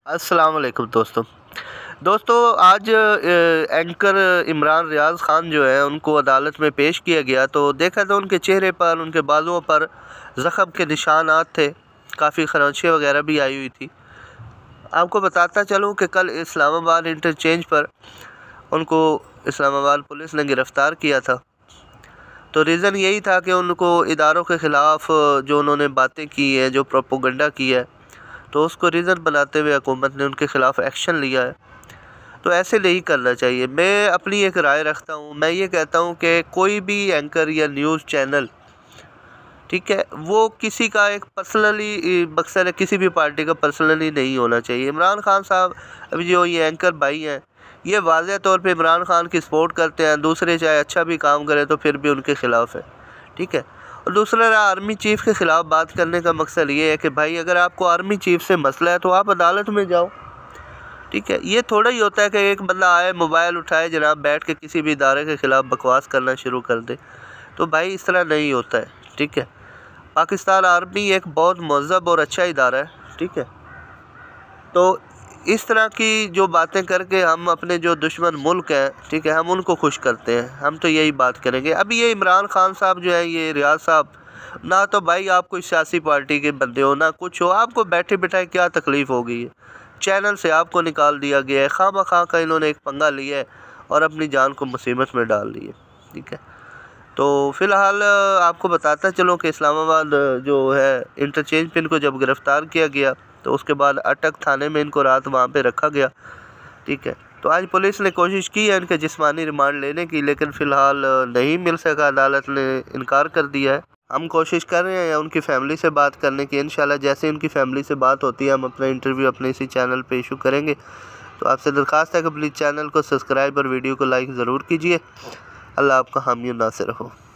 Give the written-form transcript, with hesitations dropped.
السلام علیکم دوستوں آج اینکر عمران ریاض خان جو ہے ان کو عدالت میں پیش کیا گیا تو دیکھا تو ان کے چہرے پر، ان کے بازوؤں پر زخم کے نشانات تھے، کافی خراچیاں وغیرہ بھی آئی ہوئی تھی۔ آپ کو بتاتا چلوں کہ کل اسلام آباد انٹرچینج پر ان کو اسلام آباد پولیس نے گرفتار کیا تھا، تو ریزن یہی تھا کہ ان کو اداروں کے خلاف جو انہوں نے باتیں کی ہیں، جو پروپیگنڈا کی ہے، تو اس کو ریزن بناتے ہوئے حکومت نے ان کے خلاف ایکشن لیا ہے۔ تو ایسے نہیں کرنا چاہیے۔ میں اپنی ایک رائے رکھتا ہوں، میں یہ کہتا ہوں کہ کوئی بھی اینکر یا نیوز چینل، ٹھیک ہے، وہ کسی کا ایک پرسنلی مقصد ہے، کسی بھی پارٹی کا پرسنلی نہیں ہونا چاہیے۔ عمران خان صاحب ابھی جو یہ اینکر بھائی ہیں، یہ واضح طور پہ عمران خان کی سپورٹ کرتے ہیں، دوسرے چاہے اچھا بھی کام کرے تو پھر بھی ان کے خلاف ہے، ٹھیک ہے۔ اور دوسرا آرمی چیف کے خلاف بات کرنے کا مقصد یہ ہے کہ بھائی اگر آپ کو آرمی چیف سے مسئلہ ہے تو آپ عدالت میں جاؤ، ٹھیک ہے۔ یہ تھوڑا ہی ہوتا ہے کہ ایک بندہ آئے، موبائل اٹھائے، جناب بیٹھ کے کسی بھی ادارے کے خلاف بکواس کرنا شروع کر دے، تو بھائی اس طرح نہیں ہوتا ہے، ٹھیک ہے۔ پاکستان آرمی ایک بہت مہذب اور اچھا ادارہ ہے، ٹھیک ہے۔ تو اس طرح کی جو باتیں کر کے ہم اپنے جو دشمن ملک ہیں، ٹھیک ہے، ہم ان کو خوش کرتے ہیں، ہم تو یہی بات کریں گے۔ ابھی یہ عمران خان صاحب جو ہے، یہ ریاض صاحب، نہ تو بھائی آپ کوئی سیاسی پارٹی کے بندے ہو، نہ کچھ ہو، آپ کو بیٹھے بٹھائے کیا تکلیف ہو گئی ہے؟ چینل سے آپ کو نکال دیا گیا ہے، خواہ مخواہ کا انہوں نے ایک پنگا لیا ہے اور اپنی جان کو مصیبت میں ڈال دی ہے، ٹھیک ہے۔ تو فی الحال آپ کو بتاتا چلوں کہ اسلام آباد جو ہے انٹرچینج پہ ان کو جب گرفتار کیا گیا تو اس کے بعد اٹک تھانے میں ان کو رات وہاں پہ رکھا گیا، ٹھیک ہے۔ تو آج پولیس نے کوشش کی ہے ان کے جسمانی ریمانڈ لینے کی، لیکن فی الحال نہیں مل سکا، عدالت نے انکار کر دیا ہے۔ ہم کوشش کر رہے ہیں ان کی فیملی سے بات کرنے کی، انشاءاللہ جیسے ان کی فیملی سے بات ہوتی ہے ہم اپنا انٹرویو اپنے اسی چینل پہ ایشو کریں گے۔ تو آپ سے درخواست ہے کہ پلیز چینل کو سبسکرائب اور ویڈیو کو لائک ضرور کیجیے۔ اللہ آپ کا حامی و ناصر ہو۔